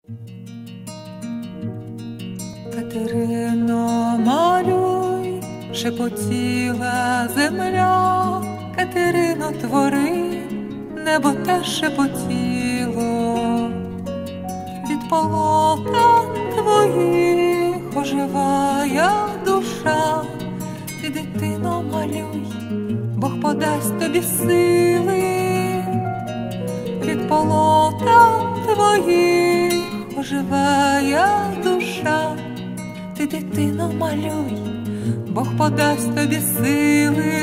Катерино, малюй, шепотіла земля, Катерино, твори, небо теж шепотіло. Від полотен твоїх оживає душа, ти, дитино, малюй, Бог подасть тобі сили. Від полотен твоїх оживає душа, ти, дитино, малюй, Бог подасть тобі сили.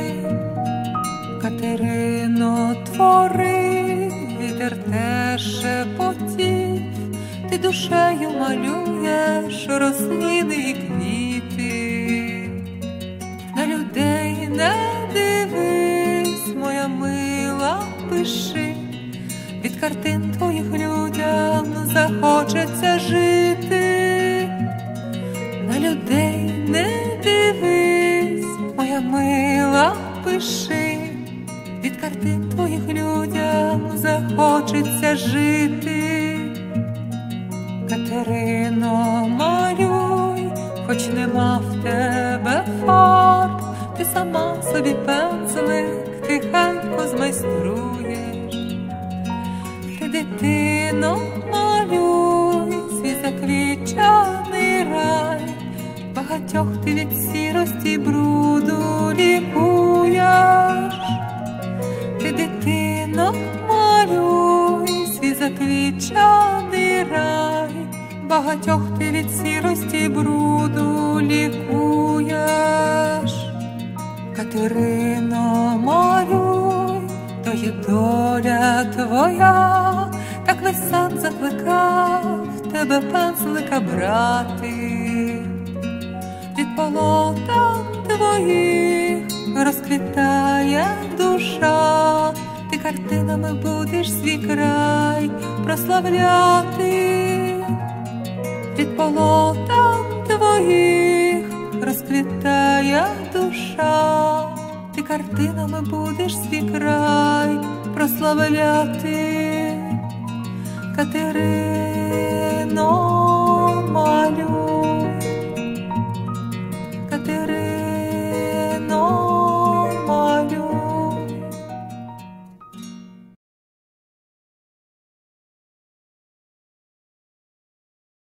Катерино, твори, вітер теж шепотів, ти душею малюєш рослини і квіти. На людей не дивись, моя мила, пиши, від картин твоїх людям захочеться жити. На людей не дивись, моя мила, пиши, від картин твоїх людям захочеться жити. Катерино, малюй, хоч нема в тебе фарб, ти сама собі пензлик тихенько змайструєш. Ти, дитино, малюй, свій заквітчаний рай, багатьох ти від сірості й бруду лікуєш. Ти, дитино, малюй, свій заквітчаний рай, багатьох ти від сірості й бруду лікуєш. Катерино, малюй, то є доля твоя, так весь сад закликав тебе пензлика брати. Від полотен твоїх розквітає душа, ти картинами будеш свій край прославляти. Від полотен твоїх розквітає душа, ти картинами будеш свій край прославляти. Катерино.